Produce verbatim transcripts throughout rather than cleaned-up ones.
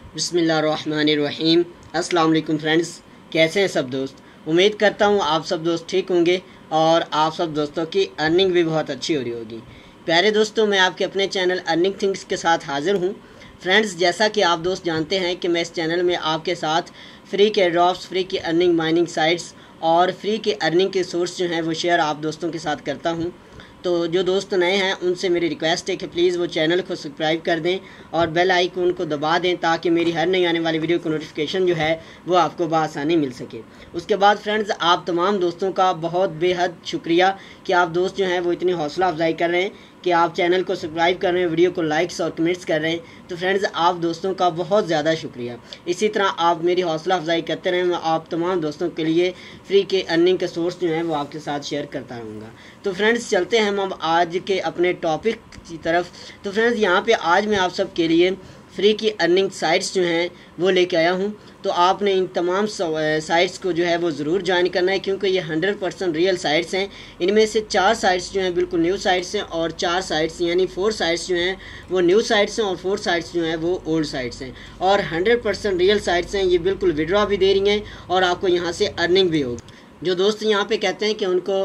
बिस्मिल्लाहिर्रहमानिर्रहीम। अस्सलाम वालेकुम फ्रेंड्स, कैसे हैं सब दोस्त। उम्मीद करता हूँ आप सब दोस्त ठीक होंगे और आप सब दोस्तों की अर्निंग भी बहुत अच्छी हो रही होगी। प्यारे दोस्तों, मैं आपके अपने चैनल अर्निंग थिंग्स के साथ हाज़िर हूँ। फ्रेंड्स, जैसा कि आप दोस्त जानते हैं कि मैं इस चैनल में आपके साथ फ्री के ड्रॉप्स, फ्री की अर्निंग माइनिंग साइट्स और फ्री के अर्निंग के सोर्स जो हैं वो शेयर आप दोस्तों के साथ करता हूँ। तो जो दोस्त नए हैं उनसे मेरी रिक्वेस्ट है कि प्लीज़ वो चैनल को सब्सक्राइब कर दें और बेल आइकन को दबा दें ताकि मेरी हर नई आने वाली वीडियो को नोटिफिकेशन जो है वो आपको बआसानी मिल सके। उसके बाद फ्रेंड्स, आप तमाम दोस्तों का बहुत बेहद शुक्रिया कि आप दोस्त जो हैं वो इतनी हौसला अफजाई कर रहे हैं कि आप चैनल को सब्सक्राइब कर रहे हैं, वीडियो को लाइक्स और कमेंट्स कर रहे हैं। तो फ्रेंड्स, आप दोस्तों का बहुत ज़्यादा शुक्रिया। इसी तरह आप मेरी हौसला अफजाई करते रहें। मैं आप तमाम दोस्तों के लिए फ्री के अर्निंग के सोर्स जो हैं वो आपके साथ शेयर करता रहूँगा। तो फ्रेंड्स, चलते हैं हम अब आज के अपने टॉपिक की तरफ। तो फ्रेंड्स, यहाँ पे आज मैं आप सब के लिए फ्री की अर्निंग साइट्स जो हैं वो लेके आया हूँ। तो आपने इन तमाम साइट्स को जो है वो ज़रूर ज्वाइन करना है क्योंकि ये हंड्रेड परसेंट रियल साइट्स हैं। इनमें से चार साइट्स जो हैं बिल्कुल न्यू साइट्स हैं और चार साइट्स यानी फोर साइट्स जो हैं वो न्यू साइट्स हैं और फोर साइट्स जो हैं वो ओल्ड साइट्स हैं और हंड्रेड परसेंट रियल साइट्स हैं। ये बिल्कुल विड्रॉ भी दे रही हैं और आपको यहाँ से अर्निंग भी होगी। जो दोस्त यहाँ पे कहते हैं कि उनको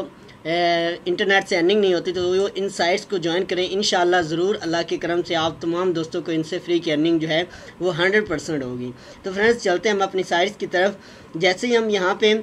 इंटरनेट से अर्निंग नहीं होती तो वो इन साइट्स को ज्वाइन करें। इंशाल्लाह ज़रूर अल्लाह के करम से आप तमाम दोस्तों को इनसे फ्री की अर्निंग जो है वो हंड्रेड परसेंट होगी। तो फ्रेंड्स, चलते हैं हम अपनी साइट्स की तरफ। जैसे ही हम यहाँ पे,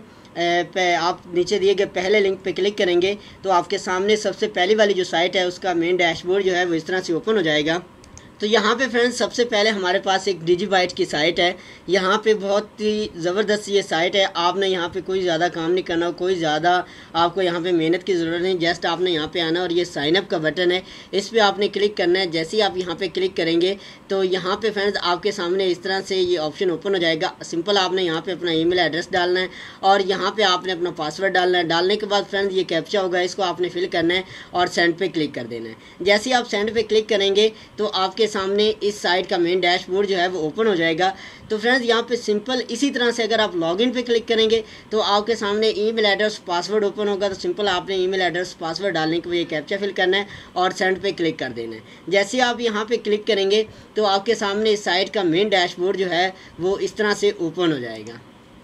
पे आप नीचे दिए गए पहले लिंक पे क्लिक करेंगे तो आपके सामने सबसे पहली वाली जो साइट है उसका मेन डैशबोर्ड जो है वो इस तरह से ओपन हो जाएगा। तो यहाँ पे फ्रेंड्स, सबसे पहले हमारे पास एक डिजीबाइट की साइट है। यहाँ पे बहुत ही ज़बरदस्त ये साइट है। आपने यहाँ पे कोई ज़्यादा काम नहीं करना, कोई ज़्यादा आपको यहाँ पे मेहनत की ज़रूरत नहीं। जस्ट आपने यहाँ पे आना और ये साइन अप का बटन है, इस पर आपने क्लिक करना है। जैसे ही आप यहाँ पे क्लिक करेंगे तो यहाँ पे फ्रेंड्स आपके सामने इस तरह से ये ऑप्शन ओपन हो जाएगा। सिंपल आपने यहाँ पर अपना ईमेल एड्रेस डालना है और यहाँ पर आपने अपना पासवर्ड डालना है। डालने के बाद फ्रेंड्स ये कैप्चा होगा, इसको आपने फिल करना है और सेंड पे क्लिक कर देना है। जैसे ही आप सेंड पे क्लिक करेंगे तो आपके सामने इस साइट का मेन डैशबोर्ड जो है वो ओपन हो जाएगा। तो फ्रेंड्स, यहाँ पे सिंपल इसी तरह से अगर आप लॉगिन पे क्लिक करेंगे तो आपके सामने ईमेल एड्रेस पासवर्ड ओपन होगा। तो सिंपल आपने ईमेल एड्रेस पासवर्ड डालने के लिए कैप्चा फिल करना है और सेंड पे क्लिक कर देना है। जैसे ही आप यहाँ पे क्लिक करेंगे तो आपके सामने इस साइट का मेन डैशबोर्ड जो है वो इस तरह से ओपन हो जाएगा।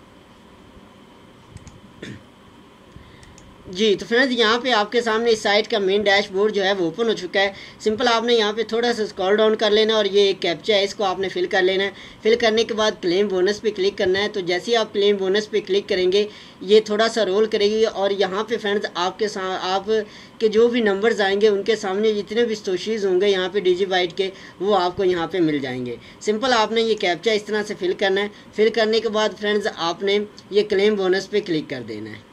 जी, तो फ्रेंड्स, यहाँ पे आपके सामने इस साइट का मेन डैशबोर्ड जो है वो ओपन हो चुका है। सिंपल आपने यहाँ पे थोड़ा सा स्क्रॉल डाउन कर लेना और ये एक कैप्चा है, इसको आपने फिल कर लेना है। फिल करने के बाद क्लेम बोनस पे क्लिक करना है। तो जैसे ही आप क्लेम बोनस पे क्लिक करेंगे ये थोड़ा सा रोल करेगी और यहाँ पे फ्रेंड्स आपके साथ आप के जो भी नंबर्स आएंगे उनके सामने जितने भी स्टोशीज़ होंगे यहाँ पे डिजीबाइट के वो आपको यहाँ पे मिल जाएंगे। सिंपल आपने ये कैप्चा इस तरह से फिल करना है। फिल करने के बाद फ्रेंड्स आपने ये क्लेम बोनस पे क्लिक कर देना है।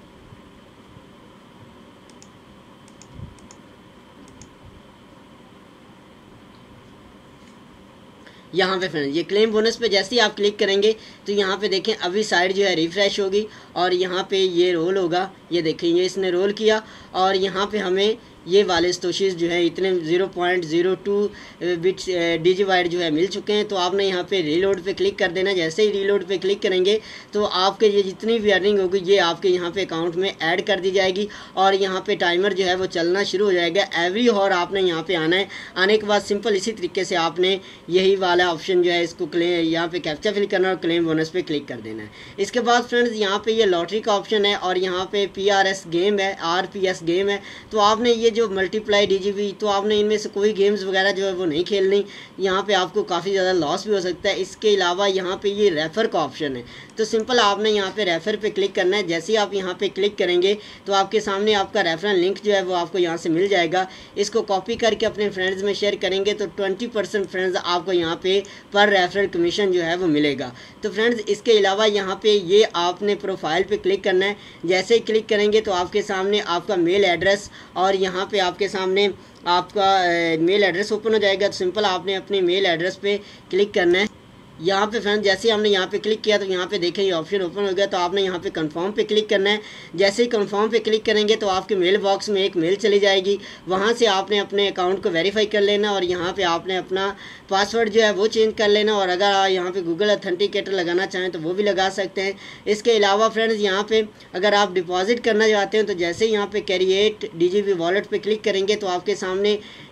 यहाँ पे फ्रेंड्स ये क्लेम बोनस पे जैसे ही आप क्लिक करेंगे तो यहाँ पे देखें अभी साइट जो है रिफ़्रेश होगी और यहाँ पे ये रोल होगा। ये देखें, ये इसने रोल किया और यहाँ पे हमें ये वाले स्टोशीज़ जो है इतने zero point zero two bits DigiByte जो है मिल चुके हैं। तो आपने यहाँ पे रीलोड पे क्लिक कर देना। जैसे ही रीलोड पे क्लिक करेंगे तो आपके ये जितनी भी अर्निंग होगी ये आपके यहाँ पे अकाउंट में ऐड कर दी जाएगी और यहाँ पे टाइमर जो है वो चलना शुरू हो जाएगा। एवरी हॉर आपने यहाँ पे आना है। आने के बाद सिंपल इसी तरीके से आपने यही वाला ऑप्शन जो है इसको क्लेम यहाँ पे कैप्चा फिल करना और क्लेम बोनस पे क्लिक कर देना है। इसके बाद फ्रेंड्स यहाँ पे ये लॉटरी का ऑप्शन है और यहाँ पे पी आर एस गेम है, आर पी एस गेम है। तो आपने ये जो मल्टीप्लाई डीजीबी, तो आपने इनमें से कोई गेम्स वगैरह जो है वो नहीं खेलनी। यहाँ पे आपको काफ़ी ज़्यादा लॉस भी हो सकता है। इसके अलावा यहाँ पे ये रेफ़र का ऑप्शन है। तो सिंपल आपने यहाँ पे रेफ़र पे क्लिक करना है। जैसे ही आप यहाँ पे क्लिक करेंगे तो आपके सामने आपका रेफरल लिंक जो है वो आपको यहाँ से मिल जाएगा। इसको कॉपी करके अपने फ्रेंड्स में शेयर करेंगे तो ट्वेंटी परसेंट फ्रेंड्स आपको यहाँ पे पर रेफरल कमीशन जो है वो मिलेगा। तो फ्रेंड्स, इसके अलावा यहाँ पे ये आपने प्रोफाइल पे क्लिक करना है। जैसे ही क्लिक करेंगे तो आपके सामने आपका मेल एड्रेस और यहाँ पे आपके सामने आपका मेल एड्रेस ओपन हो जाएगा। तो सिंपल आपने अपने मेल एड्रेस पे क्लिक करना है। यहाँ पे फ्रेंड्स जैसे हमने यहाँ पे क्लिक किया तो यहाँ पे देखें ये ऑप्शन ओपन हो गया। तो आपने यहाँ पे कंफर्म पे क्लिक करना है। जैसे ही कंफर्म पे क्लिक करेंगे तो आपके मेल बॉक्स में एक मेल चली जाएगी। वहाँ से आपने अपने अकाउंट को वेरीफाई कर लेना और यहाँ पे आपने अपना पासवर्ड जो है वो चेंज कर लेना। और अगर आप यहाँ पे गूगल ऑथेंटिकेटर लगाना चाहें तो वो भी लगा सकते हैं। इसके अलावा फ्रेंड्स यहाँ पे अगर आप डिपॉजिट करना चाहते हैं तो जैसे ही यहाँ पे कैरिएट डी जी बी वॉलेट पर क्लिक करेंगे तो आपके सामने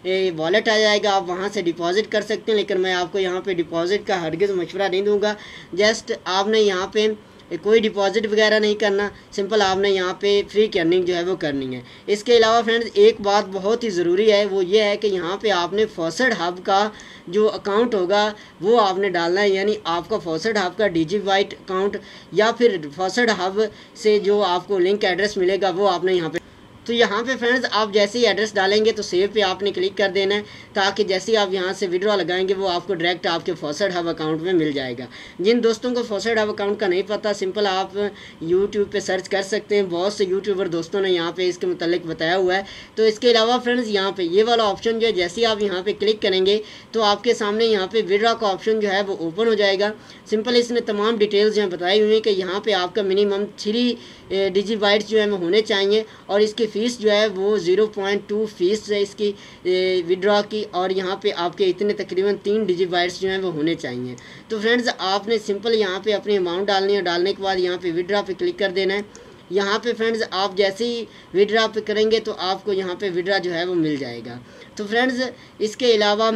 वॉलेट आ जाएगा, आप वहाँ से डिपॉजिट कर सकते हैं। लेकिन मैं आपको यहाँ पे डिपॉजिट का हरगिज़ मशवरा नहीं दूंगा। जस्ट आपने यहाँ पे कोई डिपॉजिट वगैरह नहीं करना, सिंपल आपने यहाँ पे फ्री की अर्निंग जो है वो करनी है। इसके अलावा फ्रेंड्स एक बात बहुत ही ज़रूरी है, वो ये है कि यहाँ पे आपने फॉसेड हब का जो अकाउंट होगा वो आपने डालना है, यानी आपका फॉसेड हब का डिजीवाइट अकाउंट या फिर फॉसेड हब से जो आपको लिंक एड्रेस मिलेगा वो आपने यहाँ पे। तो यहाँ पे फ्रेंड्स आप जैसे ही एड्रेस डालेंगे तो सेव पे आपने क्लिक कर देना है, ताकि जैसे ही आप यहाँ से विड्रॉ लगाएंगे वो आपको डायरेक्ट आपके फॉसेड हब अकाउंट में मिल जाएगा। जिन दोस्तों को फॉसेड हब अकाउंट का नहीं पता, सिंपल आप यूट्यूब पे सर्च कर सकते हैं, बहुत से यूट्यूबर दोस्तों ने यहाँ पे इसके मुतालिक बताया हुआ है। तो इसके अलावा फ्रेंड्स यहाँ पे ये वाला ऑप्शन जो है, जैसे ही आप यहाँ पे क्लिक करेंगे तो आपके सामने यहाँ पे विड्रॉ का ऑप्शन जो है वो ओपन हो जाएगा। सिंपल इसने तमाम डिटेल्स जो है बताई हुई है कि यहाँ पे आपका मिनिमम थ्री डिजीबाइट्स जो है वो होने चाहिए और इसकी फ़ीस जो है वो ज़ीरो पॉइंट टू फीस है इसकी विड्रॉ की, और यहाँ पे आपके इतने तकरीबन तीन डिजीबाइट्स जो हैं वो होने चाहिए। तो फ्रेंड्स आपने सिंपल यहाँ पे अपनी अमाउंट डालनी है, डालने के बाद यहाँ पे विड्रॉ पे क्लिक कर देना है। यहाँ पे फ्रेंड्स आप जैसे ही विड्रॉ पे करेंगे तो आपको यहाँ पे विड्रॉ जो है वो मिल जाएगा। तो फ्रेंड्स इसके अलावा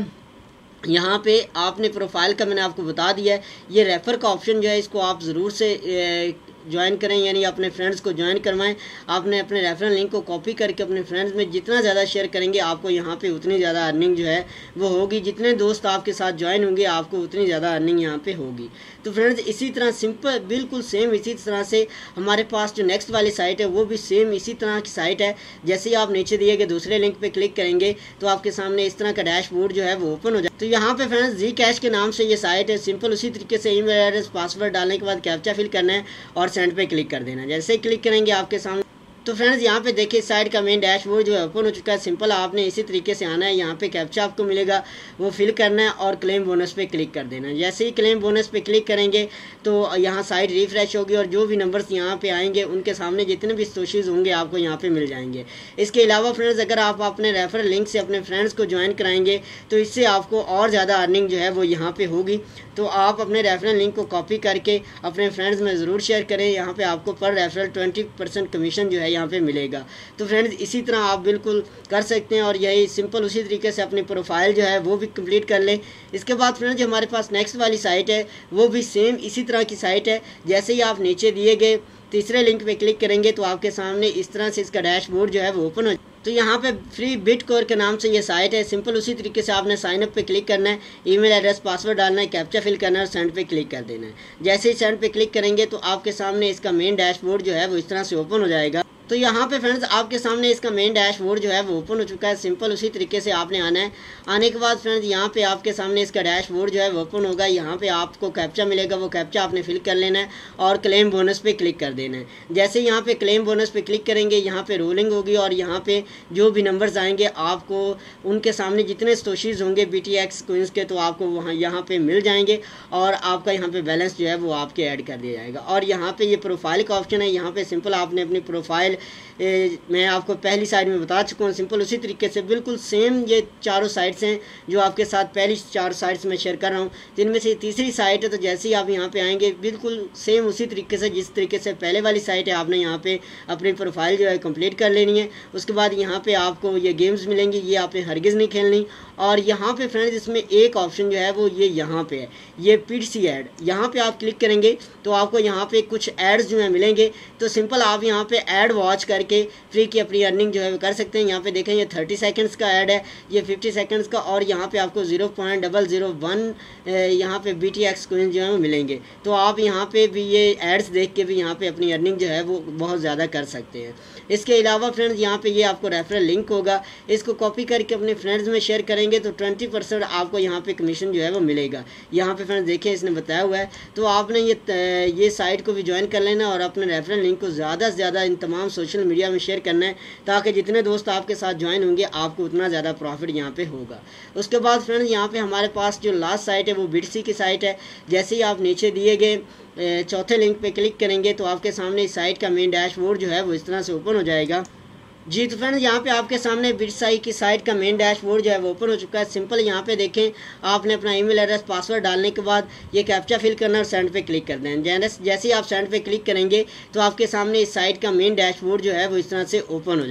यहाँ पे आपने प्रोफाइल का मैंने आपको बता दिया है, ये रेफ़र का ऑप्शन जो है इसको आप ज़रूर से ज्वाइन करें, यानी अपने फ्रेंड्स को ज्वाइन करवाएं। आपने अपने रेफरल लिंक को कॉपी करके अपने फ्रेंड्स में जितना ज़्यादा शेयर करेंगे आपको यहाँ पे उतनी ज़्यादा अर्निंग जो है वो होगी। जितने दोस्त आपके साथ ज्वाइन होंगे आपको उतनी ज़्यादा अर्निंग यहाँ पे होगी। तो फ्रेंड्स इसी तरह सिंपल बिल्कुल सेम इसी तरह से हमारे पास जो नेक्स्ट वाली साइट है वो भी सेम इसी तरह की साइट है। जैसे ही आप नीचे दिए गए दूसरे लिंक पर क्लिक करेंगे तो आपके सामने इस तरह का डैशबोर्ड जो है वो ओपन हो जाए। तो यहाँ पे फ्रेंड्स जी कैश के नाम से ये साइट है। सिंपल उसी तरीके से ईमेल एड्रेस पासवर्ड डालने के बाद कैप्चा फिल करना है और सेंड पे क्लिक कर देना। जैसे ही क्लिक करेंगे आपके सामने तो फ्रेंड्स यहाँ पे देखिए साइट का मेन डैशबोर्ड जो है ओपन हो चुका है। सिंपल आपने इसी तरीके से आना है, यहाँ पे कैप्चा आपको मिलेगा वो फिल करना है और क्लेम बोनस पे क्लिक कर देना है। जैसे ही क्लेम बोनस पे क्लिक करेंगे तो यहाँ साइट रिफ्रेश होगी और जो भी नंबर्स यहाँ पे आएंगे उनके सामने जितने भी स्टोशीज़ होंगे आपको यहाँ पे मिल जाएंगे। इसके अलावा फ्रेंड्स अगर आप अपने रेफरल लिंक से अपने फ्रेंड्स को ज्वाइन कराएंगे तो इससे आपको और ज़्यादा अर्निंग जो है वो यहाँ पर होगी। तो आप अपने रेफरल लिंक को कॉपी करके अपने फ्रेंड्स में ज़रूर शेयर करें। यहाँ पर आपको पर रेफरल ट्वेंटी परसेंट कमीशन जो है यहाँ पर मिलेगा। तो फ्रेंड्स इसी तरह आप बिल्कुल कर सकते हैं और यही सिंपल उसी तरीके से अपनी प्रोफाइल जो है वो भी कंप्लीट कर लें। इसके बाद फ्रेंड्स जो हमारे पास नेक्स्ट वाली साइट है वो भी सेम इसी तरह की साइट है। जैसे ही आप नीचे दिए गए तीसरे लिंक पे क्लिक करेंगे तो आपके सामने इस तरह से इसका डैशबोर्ड जो है वो ओपन हो। तो यहाँ पे फ्री बिटकॉइन के नाम से ये साइट है। सिंपल उसी तरीके से आपने साइन अप पे क्लिक करना है, ईमेल एड्रेस पासवर्ड डालना है, कैप्चा फिल करना है और सेंड पे क्लिक कर देना है। जैसे ही सेंड पे क्लिक करेंगे तो आपके सामने इसका मेन डैशबोर्ड जो है वो इस तरह से ओपन हो जाएगा। तो यहाँ पे फ्रेंड्स आपके सामने इसका मेन डैशबोर्ड जो है वो ओपन हो चुका है। सिंपल उसी तरीके से आपने आना है। आने के बाद फ्रेंड्स यहाँ पे आपके सामने इसका डैशबोर्ड जो है वो ओपन होगा। यहाँ पे आपको कैप्चा मिलेगा, वो कैप्चा आपने फिल कर लेना है और क्लेम बोनस पे क्लिक कर देना है। जैसे यहाँ पे क्लेम बोनस पे क्लिक करेंगे यहाँ पे रोलिंग होगी और यहाँ पे जो भी नंबर्स आएंगे आपको उनके सामने जितने स्टोशीज़ होंगे बी टी एक्स कोइंस के तो आपको वहाँ यहाँ पे मिल जाएंगे और आपका यहाँ पे बैलेंस जो है वो आपके ऐड कर दिया जाएगा। और यहाँ पे ये प्रोफाइल का ऑप्शन है। यहाँ पे सिंपल आपने अपनी प्रोफाइल ए, मैं आपको पहली साइड में बता चुका हूँ। सिंपल उसी तरीके से बिल्कुल सेम ये चारों साइट्स हैं जो आपके साथ पहली चार साइट्स में शेयर कर रहा हूँ, जिनमें से तीसरी साइट है। तो जैसे ही आप यहाँ पे आएंगे बिल्कुल सेम उसी तरीके से जिस तरीके से पहले वाली साइट है आपने यहाँ पे अपनी प्रोफाइल जो है कंप्लीट कर लेनी है। उसके बाद यहाँ पे आपको ये गेम्स मिलेंगी, ये आपने हरगिज़ नहीं खेलनी। और यहाँ पे फ्रेंड्स इसमें एक ऑप्शन जो है वो ये यहाँ पे है, ये पीडीसी ऐड। यहाँ पे आप क्लिक करेंगे तो आपको यहाँ पे कुछ एड्स जो है मिलेंगे। तो सिंपल आप यहाँ पे ऐड वॉच करके फ्री की अपनी अर्निंग जो है वो कर सकते हैं। यहाँ पे देखें ये थर्टी सेकंड्स का ऐड है, ये फिफ्टी सेकंड्स का, और यहाँ पे आपको zero point double zero one यहाँ पे बी टी एक्स कोइन जो है वो मिलेंगे। तो आप यहाँ पे भी ये एड्स देख के भी यहाँ पे अपनी अर्निंग जो है वो बहुत ज़्यादा कर सकते हैं। इसके अलावा फ्रेंड्स यहाँ पे ये आपको रेफरल लिंक होगा, इसको कॉपी करके अपने फ्रेंड्स में शेयर करेंगे तो ट्वेंटी परसेंट आपको यहाँ पे कमीशन जो है वो मिलेगा। यहाँ पे फ्रेंड्स देखिए इसने बताया हुआ है। तो आपने ये ये साइट को भी ज्वाइन कर लेना और अपने रेफरल लिंक को ज़्यादा से ज़्यादा इन तमाम सोशल मीडिया में शेयर करना है, ताकि जितने दोस्त आपके साथ ज्वाइन होंगे आपको उतना ज़्यादा प्रॉफिट यहाँ पे होगा। उसके बाद फ्रेंड्स यहाँ पे हमारे पास जो लास्ट साइट है वो बिटसी की साइट है। जैसे ही आप नीचे दिए गए चौथे लिंक पे क्लिक करेंगे तो आपके सामने इस साइट का मेन डैशबोर्ड जो है वो इस तरह से ओपन हो जाएगा। जी तो फ्रेंड्स यहाँ पे आपके सामने बिटसी की साइट का मेन डैशबोर्ड जो है वो ओपन हो चुका है। सिंपल यहाँ पे देखें आपने अपना ईमेल एड्रेस पासवर्ड डालने के बाद ये कैप्चा फिल करना और सेंड पे क्लिक कर दें। जैसे ही आप सेंड पे क्लिक करेंगे तो आपके सामने इस साइट का मेन डैशबोर्ड जो है वो इस तरह से ओपन हो जाए।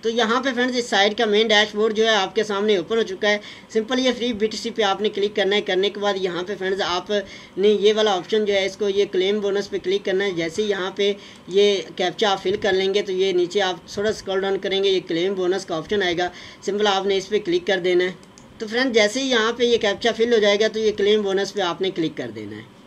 तो यहाँ पे फ्रेंड्स इस साइट का मेन डैशबोर्ड जो है आपके सामने ओपन हो चुका है। सिंपल ये फ्री बीटीसी पे आपने क्लिक करना है। करने के बाद यहाँ पे फ्रेंड्स आपने ये वाला ऑप्शन जो है इसको ये क्लेम बोनस पे क्लिक करना है। जैसे ही यहाँ पे ये कैप्चा आप फिल कर लेंगे तो ये नीचे आप थोड़ा स्क्रॉल डाउन करेंगे, ये क्लेम बोनस का ऑप्शन आएगा। सिंपल आपने इस पर क्लिक कर देना है। तो फ्रेंड्स जैसे ही यहाँ पे ये कैप्चा फिल हो जाएगा तो ये क्लेम बोनस पे आपने क्लिक कर देना है।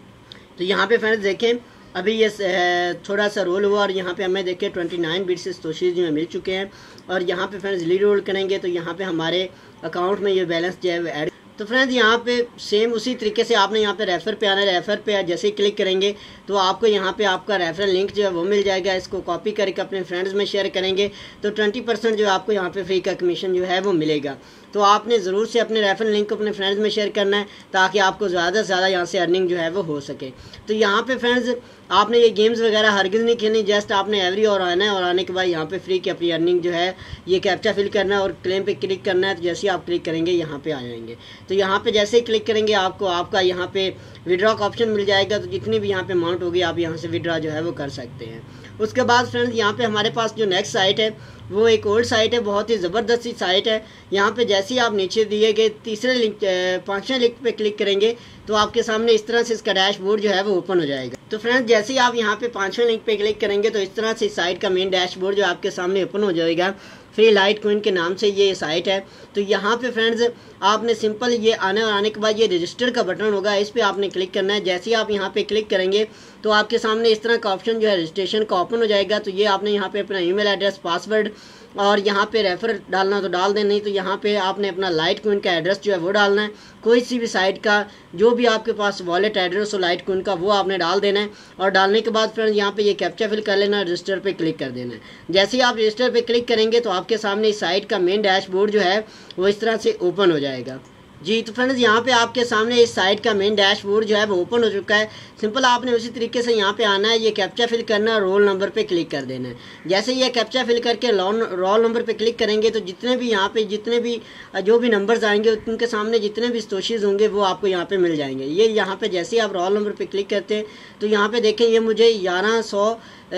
तो यहाँ पे फ्रेंड्स देखें अभी ये थोड़ा सा रोल हुआ और यहाँ पे हमें देखें ट्वेंटी नाइन बिट्स सतोशीज़ जो है मिल चुके हैं। और यहाँ पे फ्रेंड्स री रोल करेंगे तो यहाँ पे हमारे अकाउंट में ये बैलेंस जो है वो ऐड। तो फ्रेंड्स यहाँ पे सेम उसी तरीके से आपने यहाँ पे रेफ़र पे आना है। रेफ़र पे जैसे ही क्लिक करेंगे तो आपको यहाँ पे आपका रेफरल लिंक जो है वो मिल जाएगा। इसको कॉपी करके अपने फ्रेंड्स में शेयर करेंगे तो ट्वेंटी परसेंट जो है आपको यहाँ पे फ्री का कमीशन जो है वो मिलेगा। तो आपने ज़रूर से अपने रेफरल लिंक को अपने फ्रेंड्स में शेयर करना है ताकि आपको ज़्यादा से ज़्यादा यहाँ से अर्निंग जो है वो हो सके। तो यहाँ पे फ्रेंड्स आपने ये गेम्स वगैरह हरगिज़ नहीं खेलनी, जस्ट आपने एवरी और आना है और आने के बाद यहाँ पे फ्री की अपनी अर्निंग जो है ये कैप्चा फिल करना है और क्लेम पे क्लिक करना है। तो जैसे ही आप क्लिक करेंगे यहाँ पे आ जाएंगे। तो यहाँ पे जैसे ही क्लिक करेंगे आपको आपका यहाँ पे विड्रॉ का ऑप्शन मिल जाएगा। तो जितनी भी यहाँ पे अमाउंट होगी आप यहाँ से विड्रॉ जो है वो कर सकते हैं। उसके बाद फ्रेंड्स यहाँ पे हमारे पास जो नेक्स्ट साइट है वो एक ओल्ड साइट है, बहुत ही ज़बरदस्त सी साइट है। यहाँ पे जैसे ही आप नीचे दिए गए तीसरे लिंक पाँचवें लिंक पे क्लिक करेंगे तो आपके सामने इस तरह से इसका डैशबोर्ड जो है वो ओपन हो जाएगा। तो फ्रेंड्स जैसे ही आप यहाँ पे पाँचवें लिंक पे क्लिक करेंगे तो इस तरह से साइट का मेन डैशबोर्ड जो आपके सामने ओपन हो जाएगा। फ्री लाइट कोइन के नाम से ये साइट है। तो यहाँ पे फ्रेंड्स आपने सिंपल ये आने और आने के बाद ये रजिस्टर का बटन होगा, इस पर आपने क्लिक करना है। जैसे ही आप यहाँ पे क्लिक करेंगे तो आपके सामने इस तरह का ऑप्शन जो है रजिस्ट्रेशन का ओपन हो जाएगा। तो ये आपने यहाँ पे अपना ईमेल एड्रेस, पासवर्ड और यहाँ पे रेफर डालना तो डाल दें, नहीं तो यहाँ पे आपने अपना लाइट कोइन का एड्रेस जो है वो डालना है। कोई सी भी साइट का जो भी आपके पास वॉलेट एड्रेस हो लाइट कोइन का वो आपने डाल देना है। और डालने के बाद फ्रेंड्स यहाँ पे ये कैप्चा फिल कर लेना, रजिस्टर पे क्लिक कर देना है। जैसे ही आप रजिस्टर पे क्लिक करेंगे तो आपके सामने इस साइट का मेन डैशबोर्ड जो है वो इस तरह से ओपन हो जाएगा। जी तो फ्रेंड्स यहाँ पे आपके सामने इस साइट का मेन डैशबोर्ड जो है वो ओपन हो चुका है। सिंपल आपने उसी तरीके से यहाँ पे आना है, ये कैप्चा फिल करना है, रोल नंबर पे क्लिक कर देना है। जैसे ये कैप्चा फिल करके रोल नंबर पे क्लिक करेंगे तो जितने भी यहाँ पे जितने भी जो भी नंबर्स आएंगे उनके सामने जितने भी सतोशीज़ होंगे वो आपको यहाँ पे मिल जाएंगे। ये यहाँ पे जैसे ही आप रोल नंबर पे क्लिक करते हैं तो यहाँ पे देखें ये मुझे ग्यारह सौ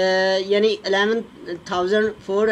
यानी eleven thousand four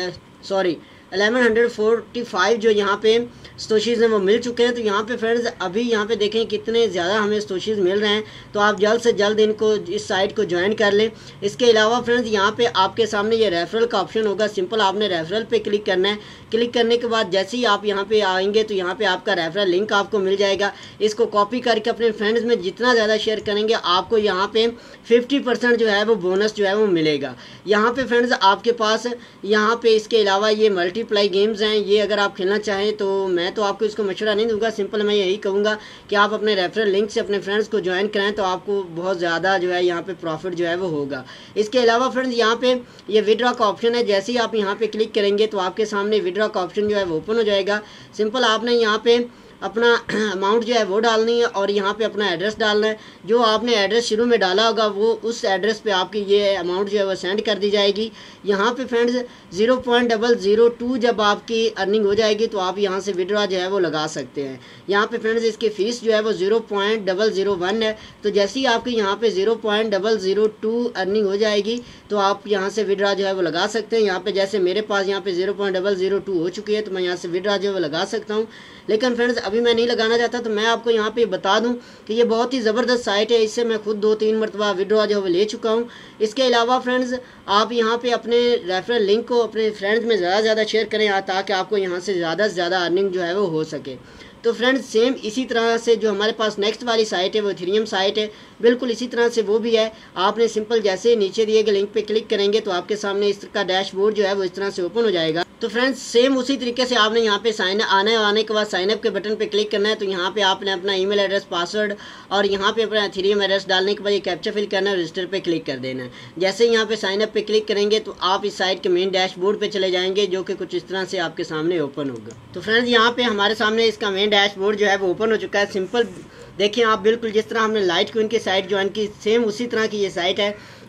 sorry eleven hundred forty five जो यहाँ पे सतोशीज़ हैं वो मिल चुके हैं। तो यहाँ पे फ्रेंड्स अभी यहाँ पे देखें कितने ज़्यादा हमें सतोशीज़ मिल रहे हैं। तो आप जल्द से जल्द इनको इस साइट को ज्वाइन कर लें। इसके अलावा फ्रेंड्स यहाँ पे आपके सामने ये रेफरल का ऑप्शन होगा। सिंपल आपने रेफरल पे क्लिक करना है। क्लिक करने के बाद जैसे ही आप यहाँ पे आएंगे तो यहाँ पे आपका रेफरल लिंक आपको मिल जाएगा। इसको कॉपी करके अपने फ्रेंड्स में जितना ज़्यादा शेयर करेंगे आपको यहाँ पे फिफ्टी परसेंट जो है वो बोनस जो है वो मिलेगा। यहाँ पे फ्रेंड्स आपके पास यहाँ पे इसके अलावा ये मल्टीप्लाई गेम्स हैं, ये अगर आप खेलना चाहें तो मैं तो आपको इसको मशवरा नहीं दूंगा। सिंपल मैं यही कहूँगा कि आप अपने रेफरल लिंक से अपने फ्रेंड्स को ज्वाइन कराएं तो आपको बहुत ज़्यादा जो है यहाँ पे प्रॉफिट जो है वो होगा। इसके अलावा फ्रेंड्स यहाँ पे ये विड्रॉ का ऑप्शन है। जैसे ही आप यहाँ पे क्लिक करेंगे तो आपके सामने विड्रॉ का ऑप्शन जो है वो ओपन हो जाएगा। सिंपल आपने यहाँ पे अपना अमाउंट जो है वो डालनी है और यहाँ पे अपना एड्रेस डालना है। जो आपने एड्रेस शुरू में डाला होगा वो उस एड्रेस पे आपकी ये अमाउंट जो है वो सेंड कर दी जाएगी। यहाँ पे friends zero point double zero two जब आपकी अर्निंग हो जाएगी तो आप यहाँ से विड्रॉ जो है वो लगा सकते हैं। यहाँ पे फ्रेंड्स इसकी फ़ीस जो है वो zero point double zero one है। तो जैसे ही आपकी यहाँ पे zero point double zero two earning हो जाएगी तो आप यहाँ से विड्रॉ जो है वो लगा सकते हैं। यहाँ पे जैसे मेरे पास यहाँ पे zero point double zero two हो चुकी है तो मैं यहाँ से विड्रॉ जो है वो लगा सकता हूँ। लेकिन फ्रेंड्स अभी मैं नहीं लगाना चाहता तो मैं आपको यहाँ पे बता दूं कि ये बहुत ही ज़बरदस्त साइट है। इससे मैं खुद दो तीन मरतबा विड्रॉ जो है ले चुका हूँ। इसके अलावा फ्रेंड्स आप यहाँ पे अपने रेफरल लिंक को अपने फ्रेंड्स में ज़्यादा से ज़्यादा शेयर करें ताकि आपको यहाँ से ज़्यादा से ज़्यादा अर्निंग जो है वो हो सके। तो फ्रेंड्स सेम इसी तरह से जो हमारे पास नेक्स्ट वाली साइट है वो इथेरियम साइट है, बिल्कुल इसी तरह से वो भी है। आपने सिंपल जैसे नीचे दिए गए लिंक पे क्लिक करेंगे तो आपके सामने इसका डैशबोर्ड जो है वो इस तरह से ओपन हो जाएगा। तो फ्रेंड्स सेम उसी तरीके से आपने यहाँ पे साइन आने आने के बाद साइन अप के बटन पे क्लिक करना है। तो यहाँ पे आपने अपना ईमेल एड्रेस, पासवर्ड और यहाँ पे अपना इथेरियम एड्रेस डालने के बाद ये कैप्चा फिल करना है, रजिस्टर पे क्लिक कर देना है। जैसे ही यहाँ पे साइन अप पे क्लिक करेंगे तो आप इस साइट के मेन डैशबोर्ड पे चले जाएंगे जो कि कुछ इस तरह से आपके सामने ओपन होगा। तो फ्रेंड्स यहाँ पे हमारे सामने इसका मेन डैशबोर्ड जो है वो ओपन हो चुका है। सिंपल देखिए आप बिल्कुल जिस तरह हमने लाइट कोइन की साइट ज्वाइन की सेम उसी तरह की ये साइट है।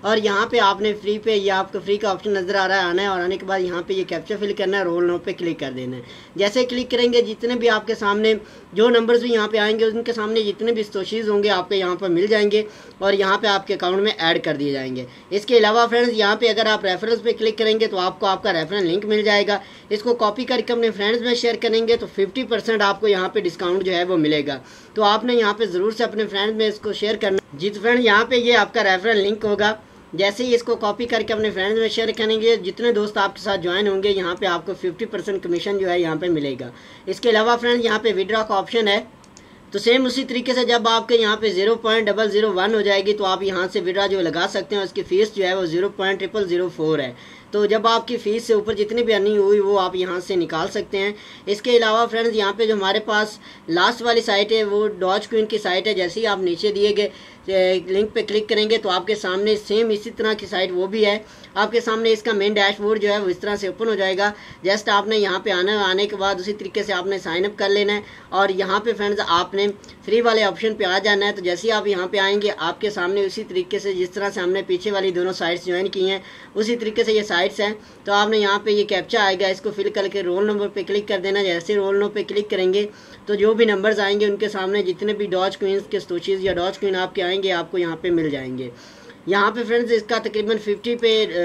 और यहाँ पे आपने फ्री पे ये आपको फ्री का ऑप्शन नज़र आ रहा है, आना है और आने के बाद यहाँ पे ये कैप्चा फिल करना है, रोल नो पे क्लिक कर देना है। जैसे क्लिक करेंगे जितने भी आपके सामने जो नंबर्स भी यहाँ पे आएंगे उनके सामने जितने भी स्टोशीज़ होंगे आपके यहाँ पर मिल जाएंगे और यहाँ पे आपके अकाउंट में ऐड कर दिए जाएंगे। इसके अलावा फ्रेंड्स यहाँ पे अगर आप रेफरेंस पे क्लिक करेंगे तो आपको आपका रेफरेंस लिंक मिल जाएगा। इसको कॉपी करके अपने फ्रेंड्स में शेयर करेंगे तो फिफ्टी परसेंट आपको यहाँ पे डिस्काउंट जो है वो मिलेगा। तो आपने यहाँ पे ज़रूर से अपने फ्रेंड्स में इसको शेयर करना। जी तो फ्रेंड यहाँ पे ये आपका रेफरेंस लिंक होगा, जैसे ही इसको कॉपी करके अपने फ्रेंड्स में शेयर करेंगे जितने दोस्त आपके साथ ज्वाइन होंगे यहाँ पे आपको फिफ्टी परसेंट कमीशन जो है यहाँ पे मिलेगा। इसके अलावा फ्रेंड्स यहाँ पे विड्रॉ का ऑप्शन है, तो सेम उसी तरीके से जब आपके यहाँ पे zero point double zero one हो जाएगी तो आप यहाँ से विड्रॉ जो लगा सकते हैं। उसकी फ़ीस जो है वो zero point triple zero four है। तो जब आपकी फ़ीस से ऊपर जितनी भी अर्निंग हुई वो आप यहाँ से निकाल सकते हैं। इसके अलावा फ्रेंड्स यहाँ पे जो हमारे पास लास्ट वाली साइट है वो डॉज क्वीन की साइट है। जैसे ही आप नीचे दिए गए लिंक पे क्लिक करेंगे तो आपके सामने सेम इसी तरह की साइट वो भी है। आपके सामने इसका मेन डैशबोर्ड जो है वो इस तरह से ओपन हो जाएगा। जस्ट आपने यहाँ पे आना आने के बाद उसी तरीके से आपने साइन अप कर लेना है और यहाँ पे फ्रेंड्स आपने फ्री वाले ऑप्शन पे आ जाना है। तो जैसे ही आप यहाँ पे आएंगे आपके सामने उसी तरीके से जिस तरह से हमने पीछे वाली दोनों साइट्स ज्वाइन की हैं उसी तरीके से ये साइट्स हैं। तो आपने यहाँ पे ये कैप्चा आएगा, इसको फिल करके रोल नंबर पे क्लिक कर देना। जैसे रोल नंबर पे क्लिक करेंगे तो जो भी नंबर्स आएंगे उनके सामने जितने भी डॉज क्वींस के स्टोशीज़ या डॉज क्वीन आपके आएंगे आपको यहाँ पे मिल जाएंगे। यहाँ पे फ्रेंड्स इसका तकरीबन फिफ्टी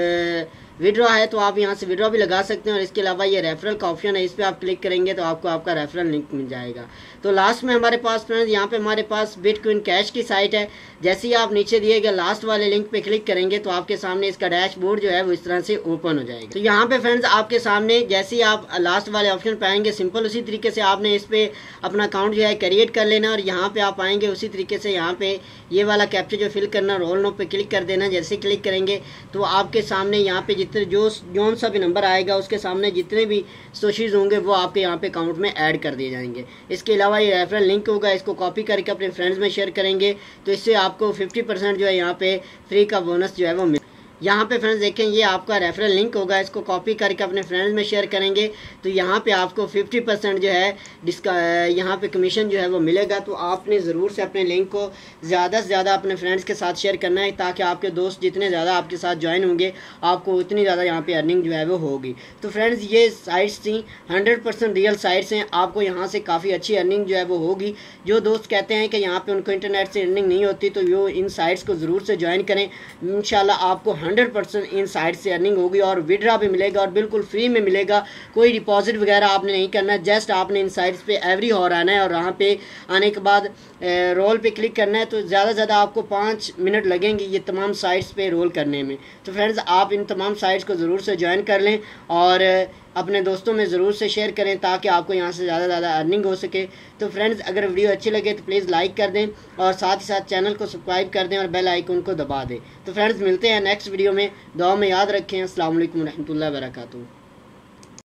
पे विड्रॉ है तो आप यहाँ से विड्रॉ भी लगा सकते हैं। और इसके अलावा ये रेफरल का ऑप्शन है, इस पर आप क्लिक करेंगे तो आपको आपका रेफरल लिंक मिल जाएगा। तो लास्ट में हमारे पास फ्रेंड्स यहाँ पे हमारे पास बिटकॉइन कैश की साइट है। जैसे ही आप नीचे दिए गए लास्ट वाले लिंक पे क्लिक करेंगे तो आपके सामने इसका डैशबोर्ड जो है वो इस तरह से ओपन हो जाएगा। तो यहाँ पे फ्रेंड्स आपके सामने जैसे ही आप लास्ट वाले ऑप्शन पे आएंगे सिंपल उसी तरीके से आपने इस पे अपना अकाउंट जो है क्रिएट कर लेना और यहाँ पे आप आएंगे उसी तरीके से यहाँ पे ये वाला कैप्चा जो फिल करना रोल नो पे क्लिक कर देना। जैसे क्लिक करेंगे तो आपके सामने यहाँ पे जितने जो जो सा भी नंबर आएगा उसके सामने जितने भी स्टोशीज़ होंगे वो आपके यहाँ पे अकाउंट में ऐड कर दिए जाएंगे। इसके अलावा ये रेफरल लिंक होगा, इसको कॉपी करके अपने फ्रेंड्स में शेयर करेंगे तो इससे आपको फिफ्टी परसेंट जो है यहाँ पे फ्री का बोनस जो है वो मिल। यहाँ पे फ्रेंड्स देखें ये आपका रेफरल लिंक होगा, इसको कॉपी करके अपने फ्रेंड्स में शेयर करेंगे तो यहाँ पे आपको फिफ्टी परसेंट जो है जिसका यहाँ पे कमीशन जो है वो मिलेगा। तो आपने ज़रूर से अपने लिंक को ज़्यादा से ज़्यादा अपने फ्रेंड्स के साथ शेयर करना है ताकि आपके दोस्त जितने ज़्यादा आपके साथ ज्वाइन होंगे आपको उतनी ज़्यादा यहाँ पे अर्निंग जो है वो होगी। तो फ्रेंड्स ये साइट्स थी हंड्रेड परसेंट रियल साइट्स हैं, आपको यहाँ से काफ़ी अच्छी अर्निंग जो है वो होगी। जो दोस्त कहते हैं कि यहाँ पर उनको इंटरनेट से अर्निंग नहीं होती तो वो इन साइट्स को ज़रूर से ज्वाइन करें। इंशाल्लाह आपको हंड्रेड परसेंट इन साइट से अर्निंग होगी और विड्रॉ भी मिलेगा और बिल्कुल फ्री में मिलेगा। कोई डिपॉजिट वगैरह आपने नहीं करना है, जस्ट आपने इन साइट्स पे एवरी हॉर आना है और वहाँ पे आने के बाद रोल पे क्लिक करना है। तो ज़्यादा से ज़्यादा आपको पाँच मिनट लगेंगे ये तमाम साइट्स पे रोल करने में। तो फ्रेंड्स आप इन तमाम साइट्स को ज़रूर से ज्वाइन कर लें और अपने दोस्तों में ज़रूर से शेयर करें ताकि आपको यहाँ से ज़्यादा ज़्यादा अर्निंग हो सके। तो फ्रेंड्स अगर वीडियो अच्छी लगे तो प्लीज़ लाइक कर दें और साथ ही साथ चैनल को सब्सक्राइब कर दें और बेल आइकन को दबा दें। तो फ्रेंड्स मिलते हैं नेक्स्ट वीडियो में, दुआ में याद रखें। अस्सलाम वालेकुम रहमतुल्लाहि व बरकातहू।